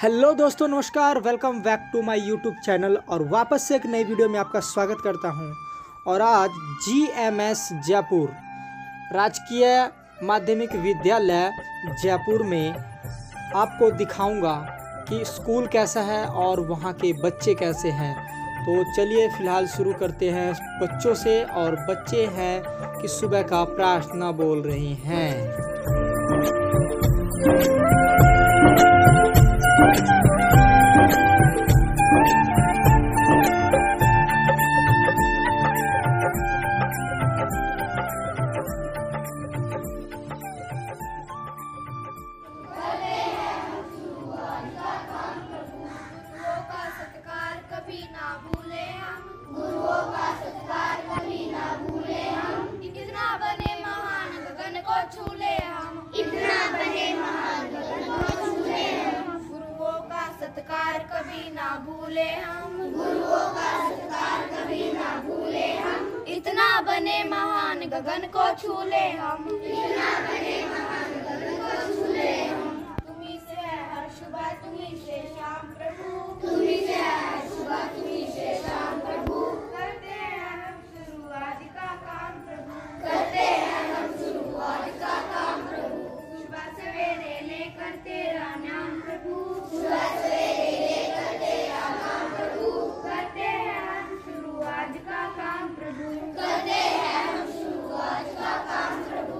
Hello दोस्तों, नमस्कार। Welcome back to my YouTube channel और वापस से एक नई वीडियो में आपका स्वागत करता हूं। और आज GMS जयपुर राजकीय माध्यमिक विद्यालय जयपुर में आपको दिखाऊंगा कि स्कूल कैसा है और वहां के बच्चे कैसे हैं। तो चलिए फिलहाल शुरू करते हैं बच्चों से। और बच्चे हैं कि सुबह का प्रार्थना बोल रहे हैं। कभी ना भूले हम, गुरुओं का सत्कार कभी ना भूले हम। इतना बने महान गगन को छूले हम, इतना बने महान गगन को छूले हम। तुम्ही से है हर सुबह, तुम्ही से शाम प्रभु, तुम्ही से है हर सुबह, तुम्ही से शाम प्रभु। करते हैं हम शुरुआत का काम प्रभु, करते हैं हम शुरुआत का काम प्रभु। सुबह सवेरे लेकर तेरा नाम प्रभु, सुबह सवेरे लेकर तेरा नाम प्रभु। करते हैं हम शुरुआत का काम प्रभु, करते हैं हम शुरुआत का काम प्रभु।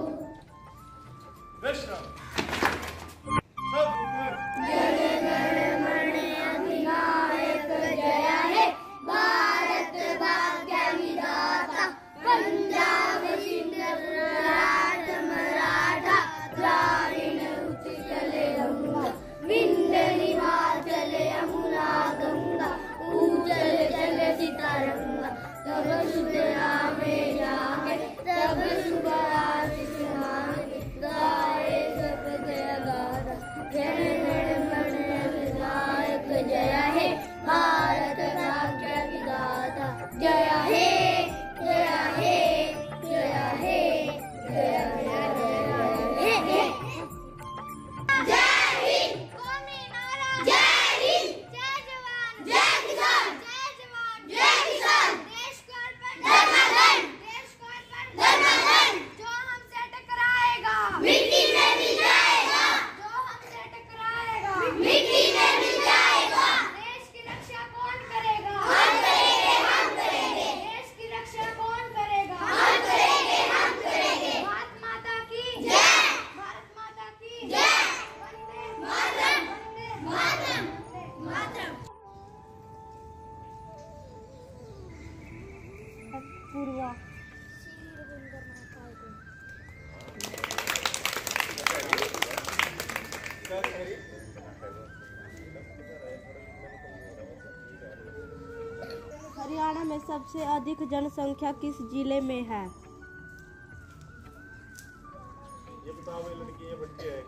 अधिनायक जय हे भारत भाग्य विधाता। पंजाब सिंध गुजरात मराठा द्राविड़ उत्कल गंगा, विंध्य हिमाचल यमुना गंगा, उज्जल जल सितारंगा। तब शुभ नामे जागे, तब शुभ आशीष मांगे। गाए सब जय गाथा, जय गण अधिनायक जय हे भारत भाग्य विधाता। जय हे जय हे जय हे जय हे जय हिंद। कौमी नारा जय हिंद, जय जवान जय किसान, जय जवान जय किसान। देश को अर्पण धर्मगन, देश को अर्पण धर्मगन। जो हमसे टकराएगा मिट्टी में मिल जाएगा, जो हमसे टकराएगा मिट्टी में मिल जाएगा। देश की रक्षा कौन करेगा? हम करेंगे, हम करेंगे। देश की रक्षा कौन करेगा? हम करेंगे, हम करेंगे। भारत माता की जय, भारत माता की जय। वंदे मातरम, वंदे मातरम, वंदे मातरम। पूर्वा हरियाणा में सबसे अधिक जनसंख्या किस जिले में है? ये बताओ, ये लड़की ये बच्चे है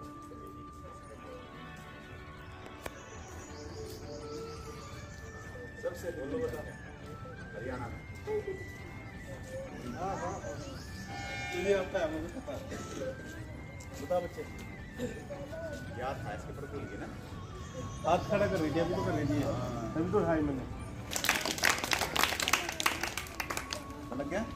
सबसे बोलो, बता। हरियाणा में। हाँ हाँ तुझे आता है, मुझे पता है। बता बच्चे, याद था इसके ऊपर भूल गए ना। हाथ खड़ा कर रही थी, अभी तो कर रही थी, अभी तो हाई मैंने लग गया।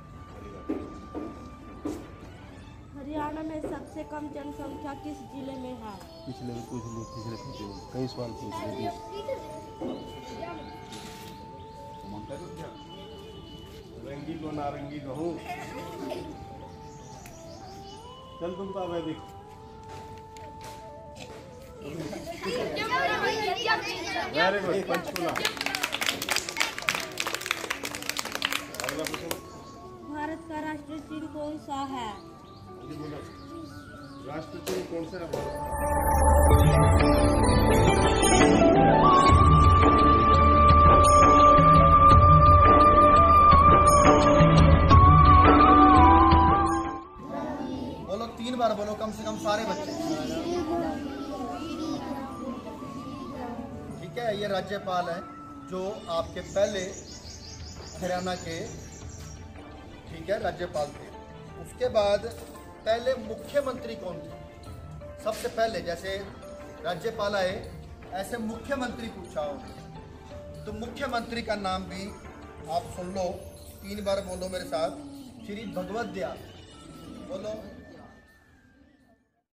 हरियाणा में सबसे कम जनसंख्या किस जिले में है? पिछले में पूछ ली, पिछले पूछे कई सवाल पूछ लिए। रंगी को नारंगी कहूँ। चल तुम तो अब देख। Very good, Panchkula. अगला क्वेश्चन। भारत का राष्ट्रीय चिन्ह कौन सा है? राष्ट्रीय चिन्ह कौन सा है? बोलो, 3 बार बोलो कम से कम सारे बच्चे। ठीक है, ये राज्यपाल है जो आपके पहले हरियाणा के, ठीक है, राज्यपाल थे। उसके बाद पहले मुख्यमंत्री कौन थे? सबसे पहले जैसे राज्यपाल आए ऐसे मुख्यमंत्री पूछा हो तो मुख्यमंत्री का नाम भी आप सुन लो, 3 बार बोलो मेरे साथ, श्री भगवत दयाल। बोलो।